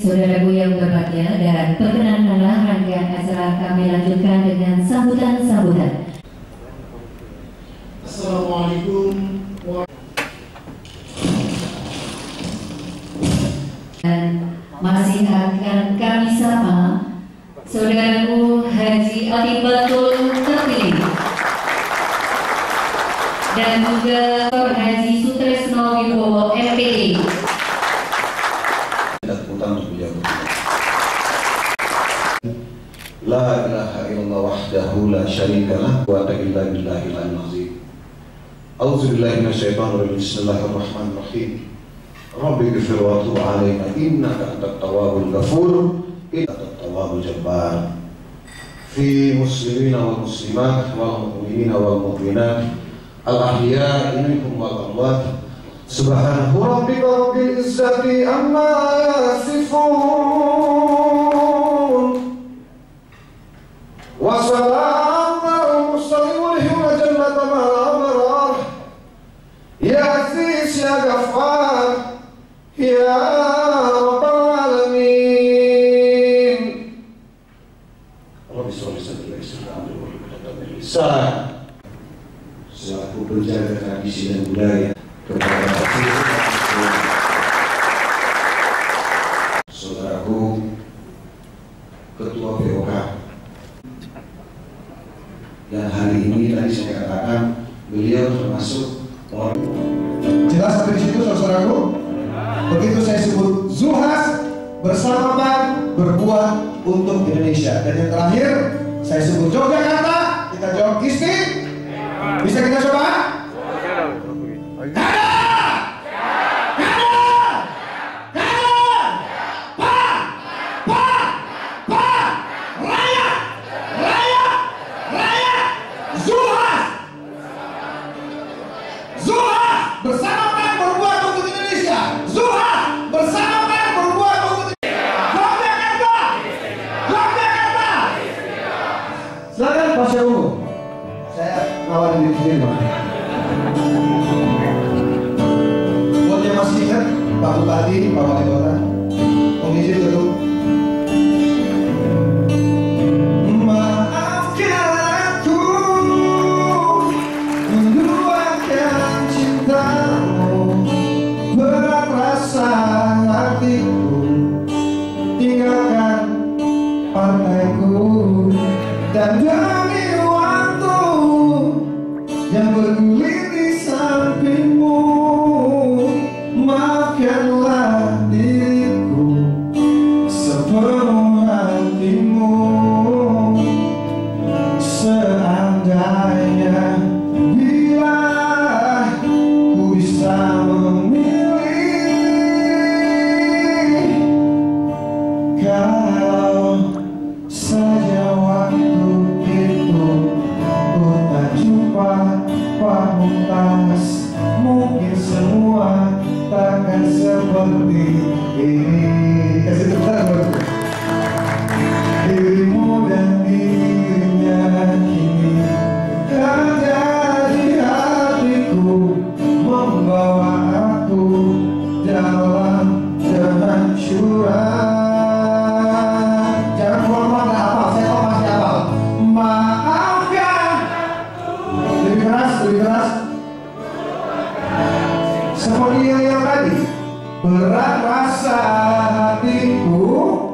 Saudaraku yang berbahagia, dan perkenankanlah rangkaian acara kami lanjutkan dengan sambutan-sambutan. Assalamualaikum Dan masih akan kami sapa saudaraku Haji Atibatul terpilih dan juga Haji Sutresno Wibowo MPE. La ilaha illallah wahdahu la syarika lah wa ta'ala billahil azim. A'udzu billahi minasyaitonir rajim. Bismillahirrahmanirrahim. Rabbi ighfir wa tub 'alaina innaka antat tawwabul ghafur innaka tawwabul jabbar. Fi muslimina wal muslimat wal mu'minina wal mu'minat al ahya'i minhum wal amwat. Subhanahu rabbika rabbil izzati amma yasifun. Wassalamu ala mursalin wa jannata ma'al abrar. Ya Aziz ya Ghaffar ya Rabbal alamin. Rabbi sholli salli selaku penjaga tradisi dan budaya kepada saudaraku Ketua POK yang hari ini tadi saya katakan beliau termasuk orang. Jelas sampai di situ saudaraku. Begitu saya sebut Zuhas bersama berbuat untuk Indonesia. Dan yang terakhir saya sebut Yogyakarta, kita jawab Kisti. Bisa kita coba? Silakan PASHA UNGU. Saya nawarin diri sendiri, Pak. Buat yang masih ingat Pak Bupati, Pak Wali Kota, komisi itu. Maafkan aku menduakan cintamu, berat rasa hatiku, tinggalkan partaiku. Dan demi waktu yang bergulir di sampingmu, maafkanlah diriku sepenuh hatimu. Seandainya bila ku bisa memilih, kalau saja waktu pamungkas, mungkin semua takkan seperti ini. Kasih tepuk tangan dirimu dan dirinya kini ada di hatiku, membawa aku dalam kehancuran. Jangan keluar nggak apa, saya tahu masih apa. Maafkan. Lebih keras, lebih keras. Seperti yang tadi, berat rasa hatiku,